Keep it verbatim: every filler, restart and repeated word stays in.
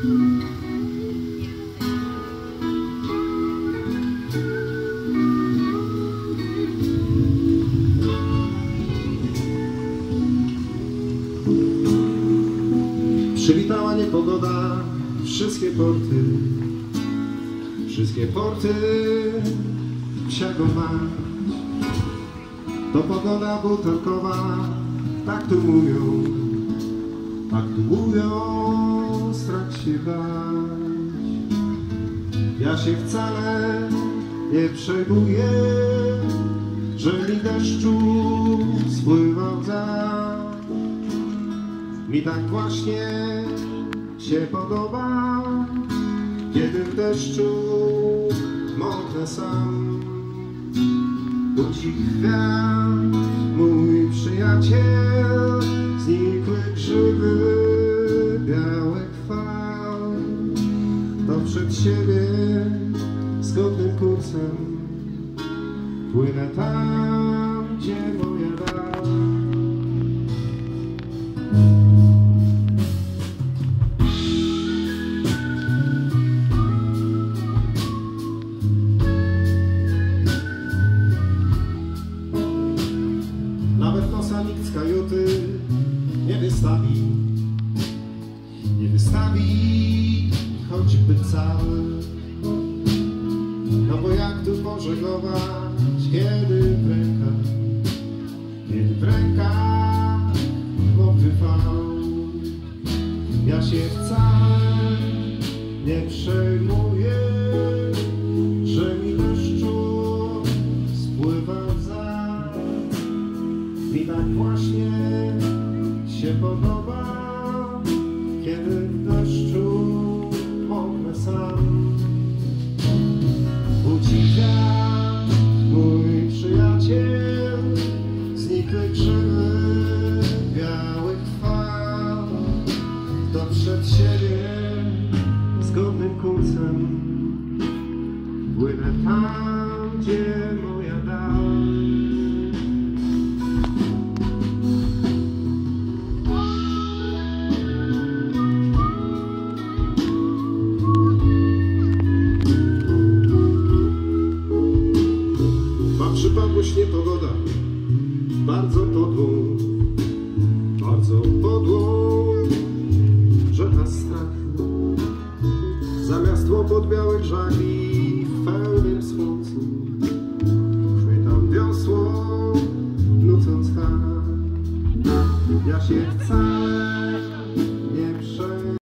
Przywitała niepogoda wszystkie porty, wszystkie porty psiago mać. To pogoda butelkowa, tak tu mówią, tak tu mówią, strach się bać. Ja się wcale nie przejmuję, że mi deszczu spływa łza. Mi tak właśnie się podoba, kiedy w deszczu moknę sam. Budzi kwiat, mój przyjaciel, znikły grzyby, białe chwał. To przed siebie zgodnym kursem płynę tam, gdzie moja dal. Nawet nosa nikt z kajuty nie wystawi, nie wystawi, choćby cały. No bo jak tu pożeglować, kiedy w rękach, kiedy w rękach mokry fał. Ja się wcale nie przejmuję, że mi deszczu spływa łza. Mi tak właśnie się podoba, kiedy w deszczu moknę sam. Budzi kwiat, mój przyjaciel, znikły grzyby, białych chwał. To przed siebie zgodnym kursem płynę tam, gdzie moja dal. Przypadłość niepogoda, bardzo podłą, bardzo podłą, że nas strach. Zamiast łopot białych żagli w pełnym słońcu chwytam wiosło, nucąc tak. Ja się wcale